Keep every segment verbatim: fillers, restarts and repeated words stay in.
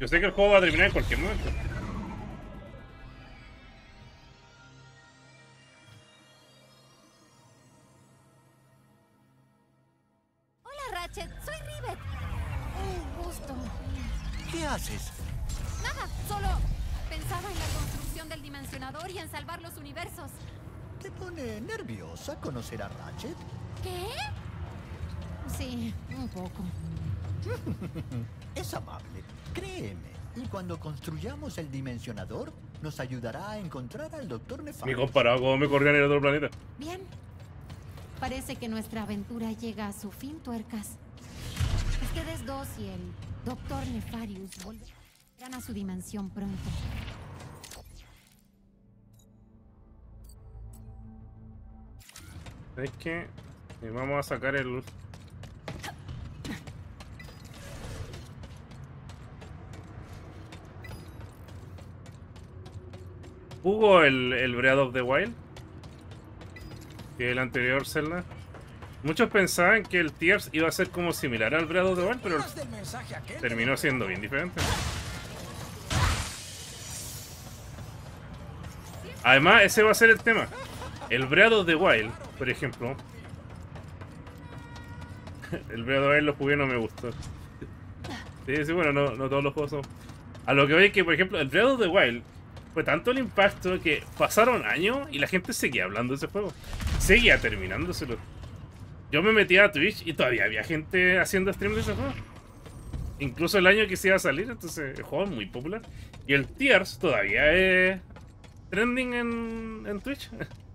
Yo sé que el juego va a terminar en cualquier momento. Hola, Ratchet. Soy Rivet. Un gusto. ¿Qué haces? Nada, solo pensaba en la construcción del dimensionador y en salvar los universos. ¿Te pone nerviosa conocer a Ratchet? ¿Qué? Sí, un poco. Es amable, créeme. Y cuando construyamos el dimensionador, nos ayudará a encontrar al doctor Nefarius. Ni comparado con cómo me corrían en el otro planeta. Bien. Parece que nuestra aventura llega a su fin, tuercas. Ustedes dos y el doctor Nefarius volverán a su dimensión pronto. Es que vamos a sacar el... ¿Jugó el, el Breath of the Wild? Que el anterior Zelda. Muchos pensaban que el Tears iba a ser como similar al Breath of the Wild, pero terminó siendo bien diferente. Además, ese va a ser el tema. El Breath of the Wild, por ejemplo. El Breath of the Wild lo jugué y no me gustó. Sí, sí, bueno, no, no todos los juegos son. A lo que voy es que, por ejemplo, el Breath of the Wild fue tanto el impacto que pasaron años y la gente seguía hablando de ese juego. Seguía terminándoselo. Yo me metía a Twitch y todavía había gente haciendo stream de ese juego. Incluso el año que se iba a salir, entonces el juego es muy popular. Y el Tears todavía es trending en, en Twitch.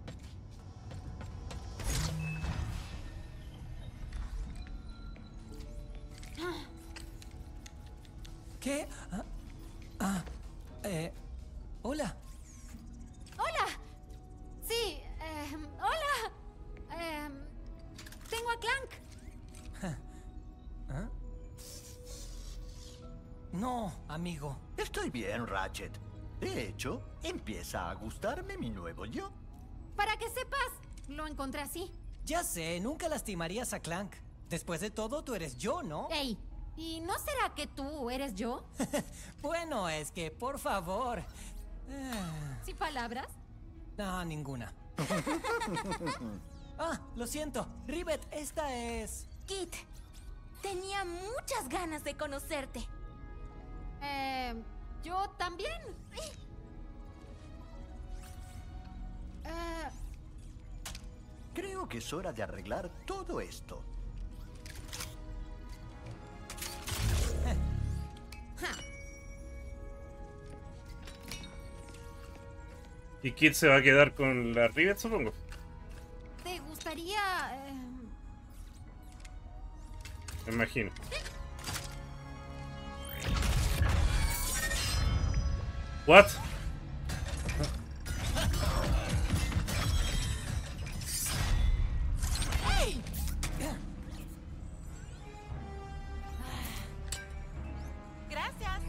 ¿Qué? Ah, ah, eh, hola. ¡Hola! Sí, eh, hola. Eh, tengo a Clank. ¿Ah? No, amigo. Estoy bien, Ratchet. De hecho, empieza a gustarme mi nuevo yo. Para que sepas, lo encontré así. Ya sé, nunca lastimarías a Clank. Después de todo, tú eres yo, ¿no? Ey, ¿y no será que tú eres yo? Bueno, es que, por favor. Ah, ¿Sí palabras? no, ninguna. Ah, lo siento. Rivet, esta es... Kit, tenía muchas ganas de conocerte. Eh, yo también. Eh, Creo que es hora de arreglar todo esto. Y Kid se va a quedar con la Rivet, supongo. ¿Te gustaría...? Eh... Me imagino. What? Gracias.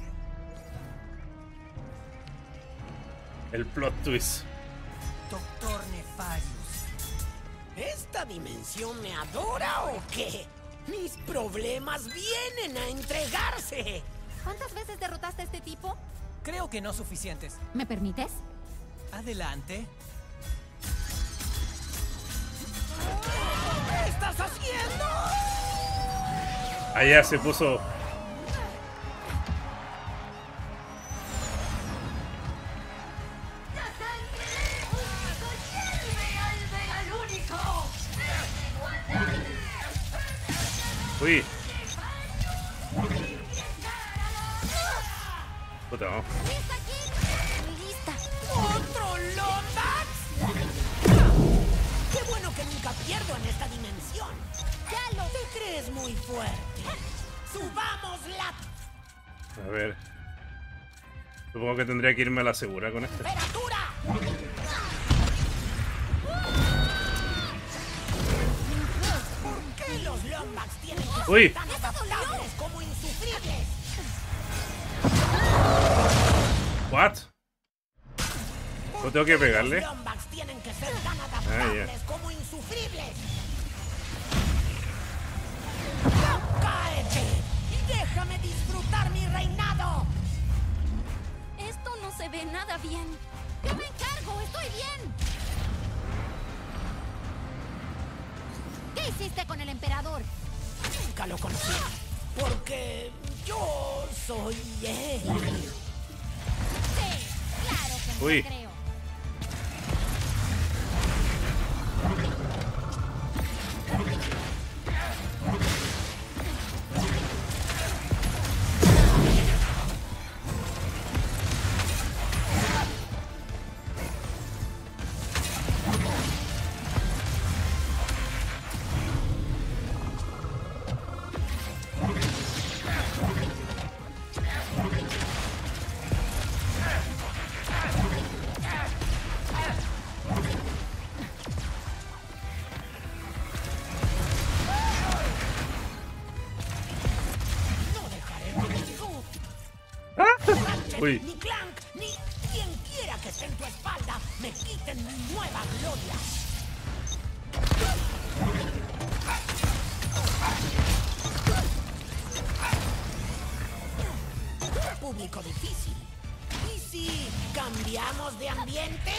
El plot twist. Doctor Nefarius. ¿Esta dimensión me adora o qué? Mis problemas vienen a entregarse. ¿Cuántas veces derrotaste a este tipo? Creo que no suficientes. ¿Me permites? Adelante. ¿Qué estás haciendo? Allá se puso. Uy. Puta, no. ¿Lista, Kit? Lista. ¿Otro Lombax? Qué bueno que nunca pierdo en esta dimensión. Ya lo... Te crees muy fuerte. ¡Subámosla! A ver. Supongo que tendría que irme a la segura con esta. ¡Temperatura! ¿Por qué los Lombax tienen que ser Uy. tan adaptables como insufribles? What? ¿No tengo que pegarle? Los Lombax tienen que ser tan Ah, adaptables ya. como insufribles. ¡Cáete! Y déjame disfrutar mi reinado. nada bien. ¡Yo me encargo! ¡Estoy bien! ¿Qué hiciste con el emperador? Nunca lo conocí. Porque yo soy él. Sí, claro que no Uy. te creo. Uy. Ni Clank, ni quien quiera que esté en tu espalda me quiten mi nueva gloria. Público difícil. ¿Y si cambiamos de ambiente?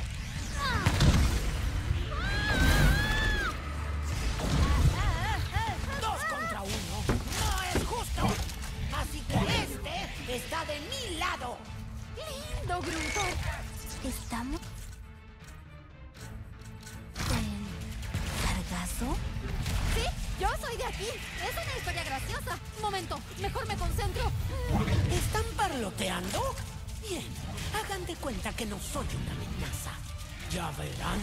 Dos contra uno. No es justo. Así que este está de mi lado. ¡Lindo, Gruntor! ¿Estamos en Sargazo? Sí, yo soy de aquí. Es una historia graciosa. Un momento, mejor me concentro. ¿Están parloteando? Bien, hagan de cuenta que no soy una amenaza. Ya verán.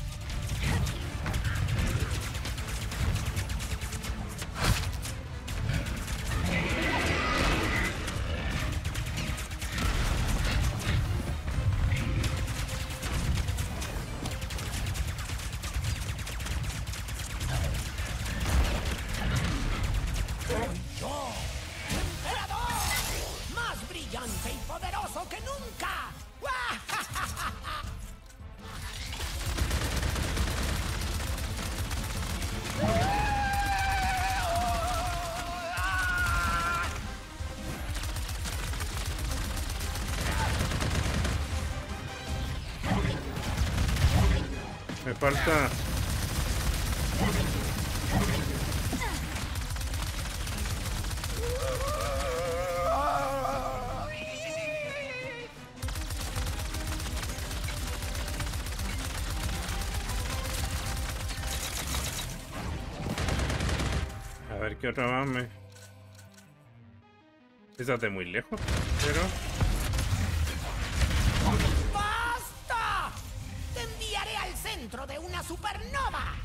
Soy yo, emperador, más brillante y poderoso que nunca. Me falta. A ver qué otra más me. Esa de muy lejos, pero. ¡Basta! Te enviaré al centro de una supernova.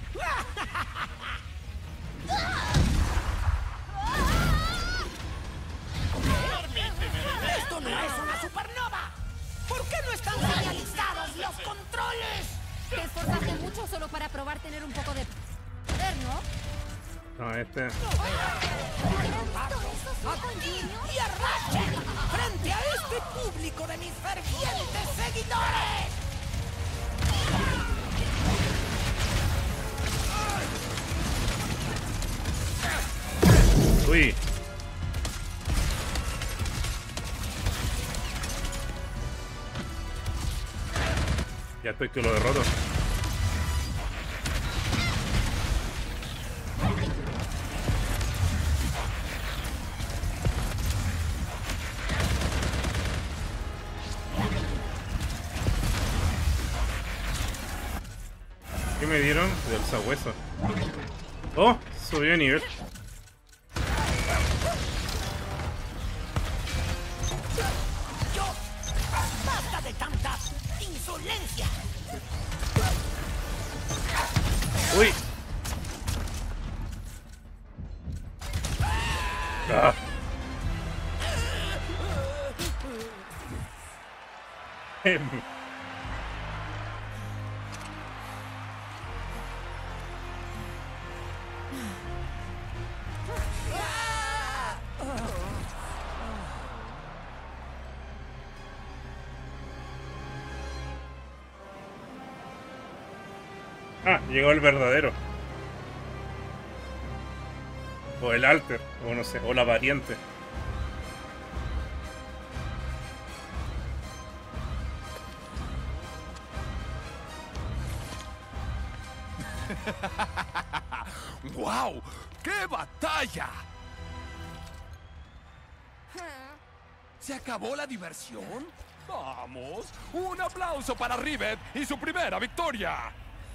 ¡Esto no es una supernova! ¿Por qué no están señalizados los controles? Te esforzaste mucho solo para probar tener un poco de poder, ¿no? No, este. ¡A ti y a Ratchet! ¡Frente a este público de mis fervientes seguidores! Uy. Ya estoy que lo derroto. ¿Qué me dieron? Del sabueso. Oh, subió de nivel. ¡Yo! ¡Basta de tanta insolencia! Uy. Ah. Ah, llegó el verdadero. O el alter, o no sé, o la variante. ¡Wow! ¡Qué batalla! ¿Se acabó la diversión? ¡Vamos! ¡Un aplauso para Rivet y su primera victoria!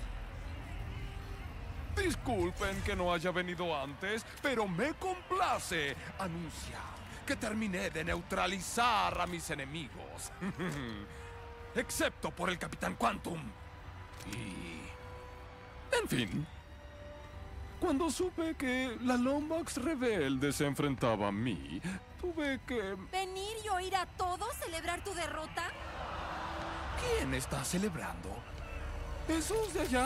Disculpen que no haya venido antes, pero me complace anunciar que terminé de neutralizar a mis enemigos. Excepto por el Capitán Quantum. Y... en fin. Cuando supe que la Lombax rebelde se enfrentaba a mí, tuve que... ¿Venir y oír a todos celebrar tu derrota? ¿Quién está celebrando? ¿Esos de allá?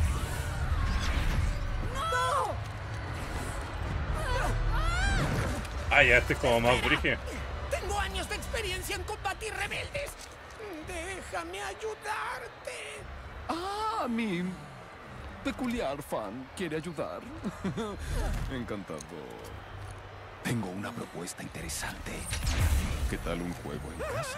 Ah, ya este es como más brígido. Tengo años de experiencia en combatir rebeldes. Déjame ayudarte. Ah, mi peculiar fan quiere ayudar. Encantador. Tengo una propuesta interesante. ¿Qué tal un juego en casa?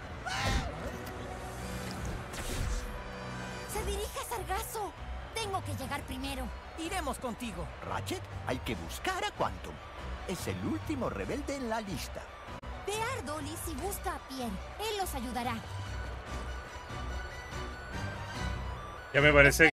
Se dirige a Sargazo. Tengo que llegar primero. Iremos contigo. Ratchet, hay que buscar a Quantum. Es el último rebelde en la lista. Ve a Ardolis y busca a Pierre. Él los ayudará. Ya me parece